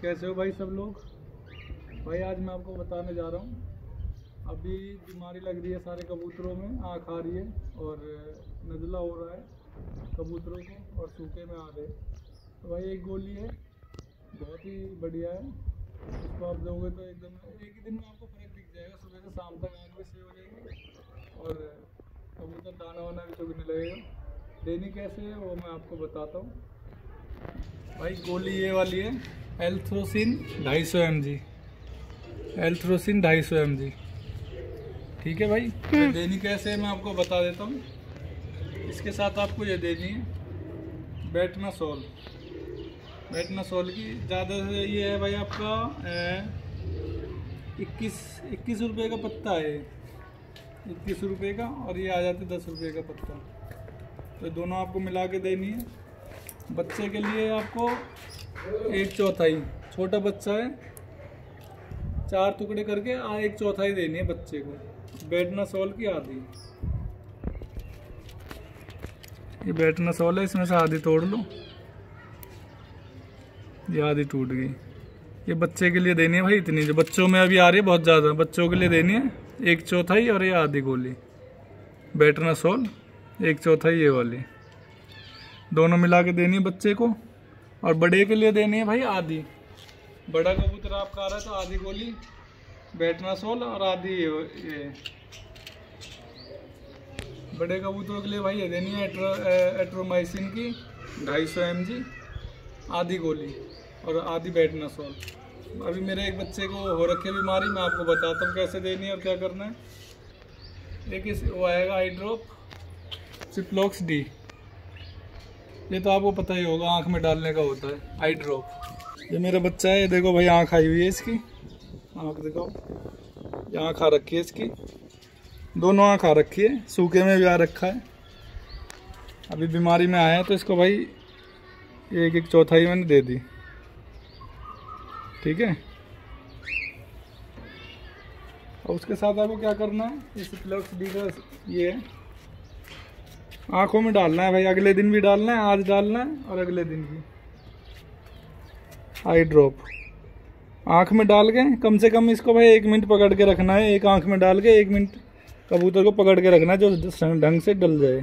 कैसे हो भाई सब लोग। भाई आज मैं आपको बताने जा रहा हूँ, अभी बीमारी लग रही है सारे कबूतरों में, आँख आ रही है और नज़ला हो रहा है कबूतरों को और सूखे में आ रहे। तो भाई एक गोली है, बहुत ही बढ़िया है, इसको आप दोगे तो एकदम एक ही दिन में आपको फ़र्क दिख जाएगा। सुबह से शाम तक आँख भी सही हो जाएगी और कबूतर दाना वाना भी चुगने लगेगा। देनी कैसे है वो मैं आपको बताता हूँ। भाई गोली ये वाली है एल्थ्रोसिन 250 mg, एल्थ्रोसिन 250 mg। ठीक है भाई, देनी कैसे है मैं आपको बता देता हूँ। इसके साथ आपको ये देनी है बेटनासोल। बेटनासोल की ज़्यादा से ये है भाई आपका 21 रुपये का पत्ता है, 21 रुपये का, और ये आ जाते 10 रुपये का पत्ता। तो दोनों आपको मिला के देनी है। बच्चे के लिए आपको 1/4, छोटा बच्चा है 4 टुकड़े करके 1/4 देनी है बच्चे को, बेटनासोल की आधी। ये बेटनासोल है, इसमें से आधी तोड़ लो, ये आधी टूट गई। ये बच्चे के लिए देनी है भाई इतनी, जो बच्चों में अभी आ रही है बहुत ज़्यादा, बच्चों के लिए देनी है 1/4 और ये आधी गोली बेटनासोल 1/4 ये वाली, दोनों मिला के देनी है बच्चे को। और बड़े के लिए देनी है भाई आधी। बड़ा कबूतर आपका आ रहा है तो आधी गोली बेटनासोल और आधी ये। बड़े कबूतरों के लिए भाई ये देनी है एट्रोमाइसिन की 250 mg, आधी गोली और आधी बेटनासोल। अभी मेरे एक बच्चे को हो रखी है बीमारी, मैं आपको बताता हूँ कैसे देनी है और क्या करना है। एक वो आएगा आई ड्रॉप सिप्लॉक्स डी, ये तो आपको पता ही होगा, आँख में डालने का होता है आई ड्रॉप। ये मेरा बच्चा है, ये देखो भाई आँख आई हुई है इसकी, आँख देखो, ये आँख आ रखी है इसकी, दोनों आँख आ रखी है, सूखे में भी आ रखा है। अभी बीमारी में आया है तो इसको भाई 1/4 मैंने दे दी। ठीक है, और उसके साथ आपको क्या करना है, इस सिप्लॉक्स डी का ये है, आँखों में डालना है भाई, अगले दिन भी डालना है, आज डालना है और अगले दिन भी। आई ड्रॉप आँख में डाल के कम से कम इसको भाई 1 मिनट पकड़ के रखना है, एक आँख में डाल के 1 मिनट कबूतर को पकड़ के रखना है, जो ढंग से डल जाए।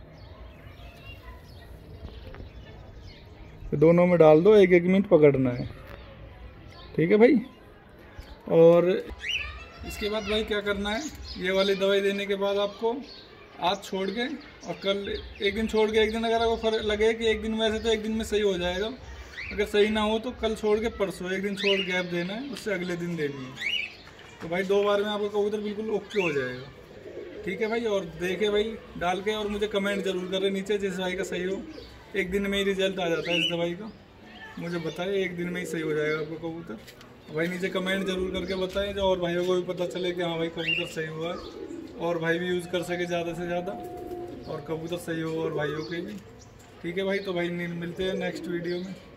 तो दोनों में डाल दो, 1-1 मिनट पकड़ना है। ठीक है भाई, और इसके बाद भाई क्या करना है, ये वाली दवाई देने के बाद आपको आज छोड़ के और कल एक दिन छोड़ के एक दिन, अगर आपको फर्क लगे कि एक दिन, वैसे तो एक दिन में सही हो जाएगा, अगर सही ना हो तो कल छोड़ के परसों एक दिन छोड़ गैप देना है, उससे अगले दिन देनी है। तो भाई 2 बार में आपका कबूतर बिल्कुल ओके हो जाएगा। ठीक है भाई, और देखे भाई डाल के और मुझे कमेंट जरूर करें नीचे, जिस दवाई का सही हो। एक दिन में ही रिजल्ट आ जाता है इस दवाई का, मुझे बताएं, एक दिन में ही सही हो जाएगा आपका कबूतर। भाई नीचे कमेंट जरूर करके बताएं, जो और भाइयों को भी पता चले कि हाँ भाई कबूतर सही हुआ है, और भाई भी यूज़ कर सके ज़्यादा से ज़्यादा, और कबूतर सही हो और भाइयों के भी। ठीक है भाई, तो भाई मिलते हैं नेक्स्ट वीडियो में।